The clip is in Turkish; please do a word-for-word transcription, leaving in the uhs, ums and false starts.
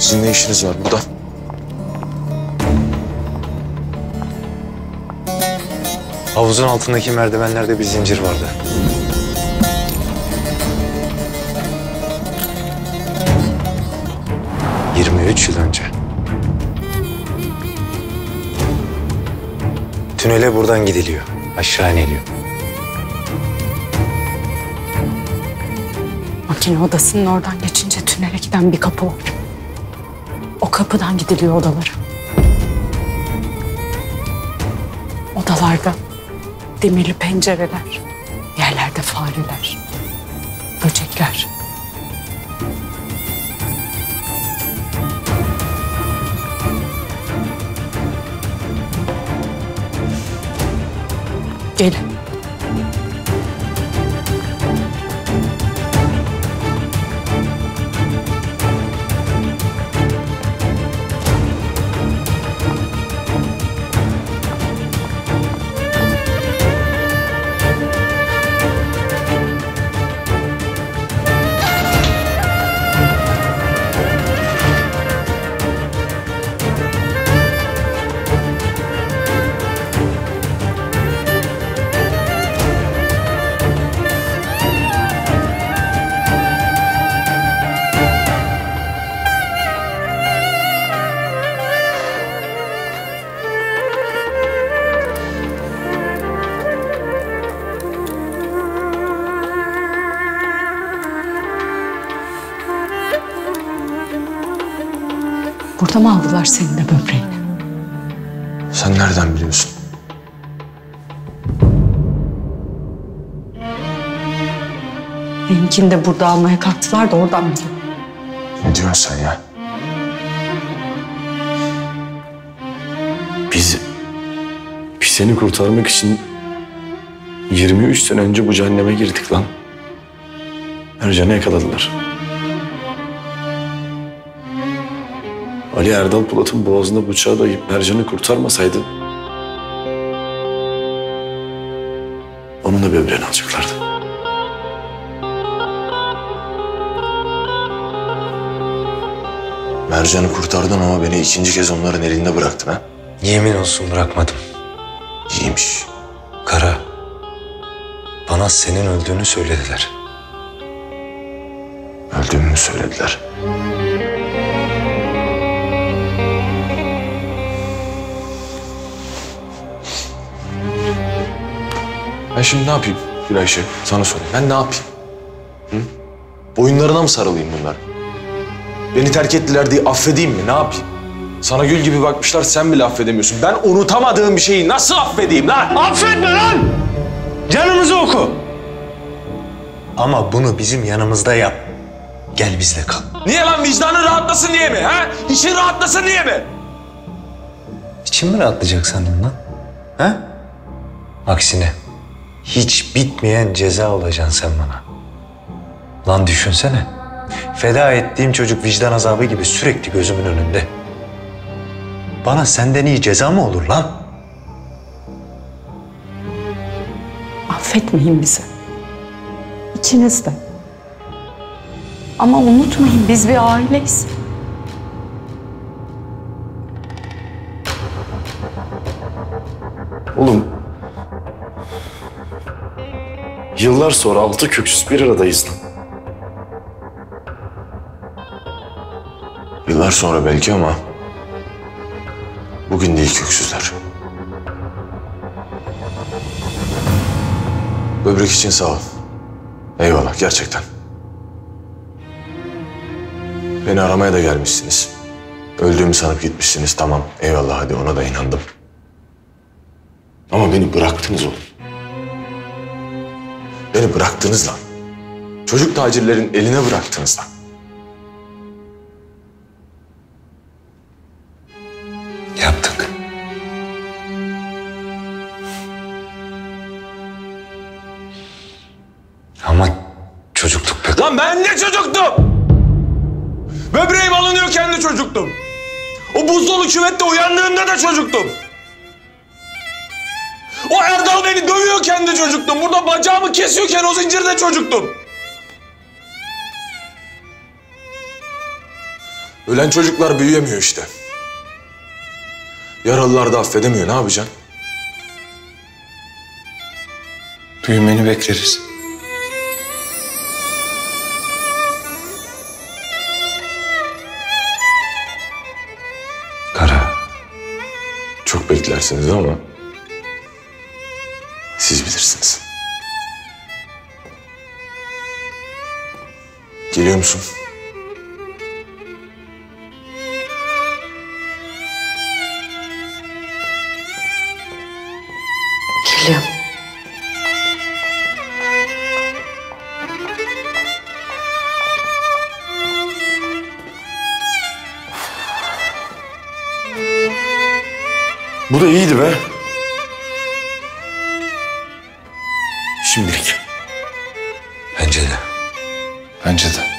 Sizin ne işiniz var burada? Havuzun altındaki merdivenlerde bir zincir vardı. yirmi üç yıl önce. Tünele buradan gidiliyor. Aşağı iniliyor. Makine odasının oradan geçince tünele giden bir kapı var. O kapıdan gidiliyor odalara. Odalarda demirli pencereler, yerlerde fareler, böcekler. Gelin. Burada mı aldılar senin de böbreğini? Sen nereden biliyorsun? Benimkini de burada almaya kalktılar da oradan biliyorum. Ne diyorsun sen ya? Biz, biz seni kurtarmak için yirmi üç sene önce bu cehenneme girdik lan. Ercan'ı yakaladılar. Ali Erdal Polat'ın boğazına bıçağı dayayıp Mercan'ı kurtarmasaydı onun da böbreğini alacaklardı. Mercan'ı kurtardın ama beni ikinci kez onların elinde bıraktın ha? Yemin olsun bırakmadım. İyiymiş. Kara, bana senin öldüğünü söylediler. Öldüğümü söylediler. Ben şimdi ne yapayım Gülayşe? Sana sorayım. Ben ne yapayım? Hı? Boyunlarına mı sarılayım bunlar? Beni terk ettiler diye affedeyim mi? Ne yapayım? Sana gül gibi bakmışlar, sen bile affedemiyorsun. Ben unutamadığım bir şeyi nasıl affedeyim lan? Affetme lan! Canımızı oku. Ama bunu bizim yanımızda yap. Gel bizle kal. Niye lan? Vicdanın rahatlasın diye mi? Ha? İçin rahatlasın diye mi? İçin mi rahatlayacak sandın lan? Ha? Aksine hiç bitmeyen ceza olacaksın sen bana. Lan düşünsene. Feda ettiğim çocuk vicdan azabı gibi sürekli gözümün önünde. Bana senden iyi ceza mı olur lan? Affetmeyin bizi. İkiniz de. Ama unutmayın biz bir aileyiz. Oğlum, yıllar sonra altı köksüz bir aradayız lan. Yıllar sonra belki ama bugün değil köksüzler. Böbrek için sağ ol. Eyvallah gerçekten. Beni aramaya da gelmişsiniz. Öldüğümü sanıp gitmişsiniz. Tamam eyvallah, hadi ona da inandım. Ama beni bıraktınız oğlum. Beni bıraktınız lan. Çocuk tacirlerin eline bıraktınız lan. Yaptık. Ama çocukluk be. Lan ben de çocuktum. Böbreğim alınıyorken de çocuktum. O buzdolu küvette uyandığımda da çocuktum. O Erdal beni dövüyorken de çocuktum. Burada bacağımı kesiyorken o zincirde çocuktum. Ölen çocuklar büyüyemiyor işte. Yaralılar da affedemiyor. Ne yapacaksın? Büyümeni bekleriz. Kara. Çok beklersiniz ama siz bilirsiniz. Geliyor musun? Geliyorum. Bu da iyiydi be. Şimdilik. Bence de. Bence de.